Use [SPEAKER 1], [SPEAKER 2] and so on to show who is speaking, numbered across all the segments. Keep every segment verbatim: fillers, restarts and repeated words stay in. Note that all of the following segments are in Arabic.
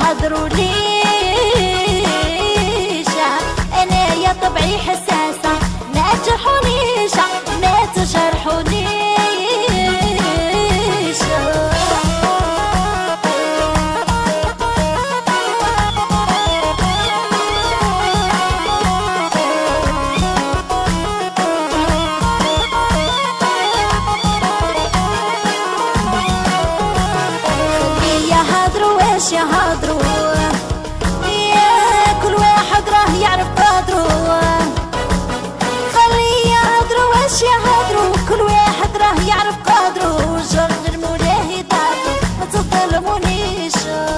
[SPEAKER 1] تهدروا ليش، انا يا طبعي حساسة ما تجرحونيش ما تجرحونيش. يهضروا يا كل واحد راه يعرف قدرو، خليه يهضروا واش يهضروا كل واحد راه يعرف قدرو. جرجر مولاه يضربوا ما تظلمونيش،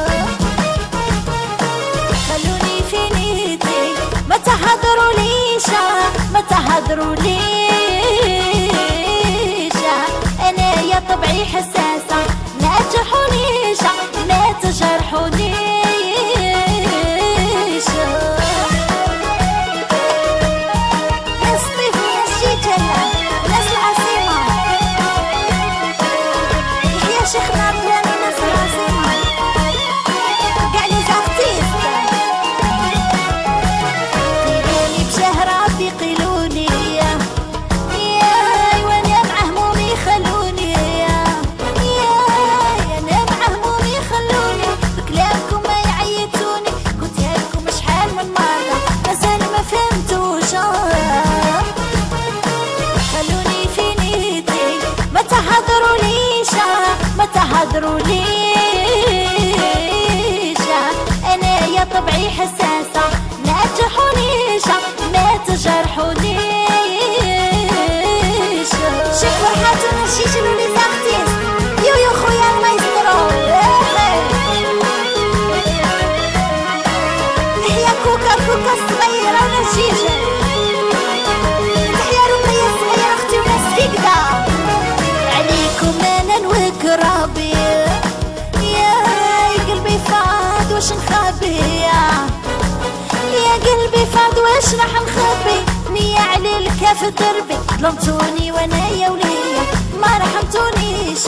[SPEAKER 1] خلوني في نيتي ما تهضروا ليش ما تهضروا ليش. انا يا طبعي حساسة ما تجرحونيش ما تجرحونيش. ناس طيف ناس جيجلة ناس العاصمة، يحيى شيخنا عبدالله ناس العاصمة كاع لي زارتيست. قيلوني بشهر ربي قيلوني ياي وانا مع همومي خلوني، تهدروا ليش. انا يا طبعي حساسة ما تجرحونيش ما تجرحونيش. شوف فرحاتنا الشيشل ولي زارتيست يو يو خويا المايسترو. تحيا كوكا كوكا الصغيرة وناس جيجل، تحيا رقية الصغيرة اختي وناس فيكدا. عليكم انا نوك ربي يا قلبي فاض واش نخبي، يا قلبي فاض واش راح نخبي. نية على الكاف دربي ظلمتوني وانا يا وليا ما رحمتونيش.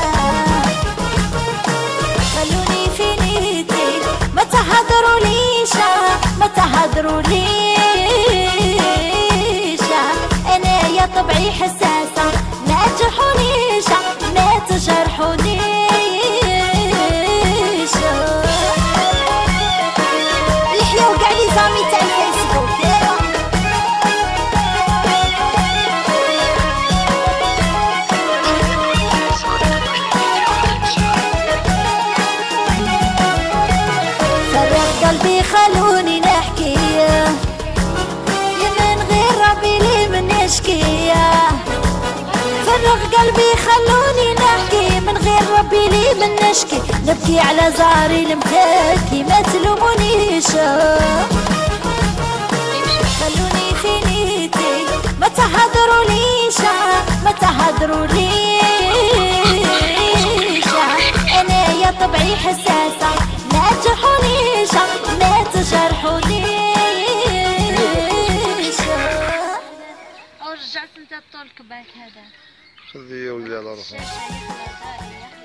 [SPEAKER 1] خلوني في نيتي ما تهدروا ليش ما تهدروا ليش. انا يا طبعي حساسة ما تجرحونيش ما تجرحونيش. يحيى وكاع لي زامي تاع الفيسبوك فرق قلبي خلوني نحكي يا من غير ربي لي من نشكي. فرق قلبي خلوني نحكي من غير ربي لي من نشكي. نبكي على زهري المتاكي ما تلومونيش. خلوني في نيتي ما تهدروا ليش ما تهدروا ليش. انا يا طبعي حساسة ما تجرحونيش ما تجرحونيش.
[SPEAKER 2] او رجعت انت طولك باك هذا
[SPEAKER 3] خذي يا ولدي على روحك.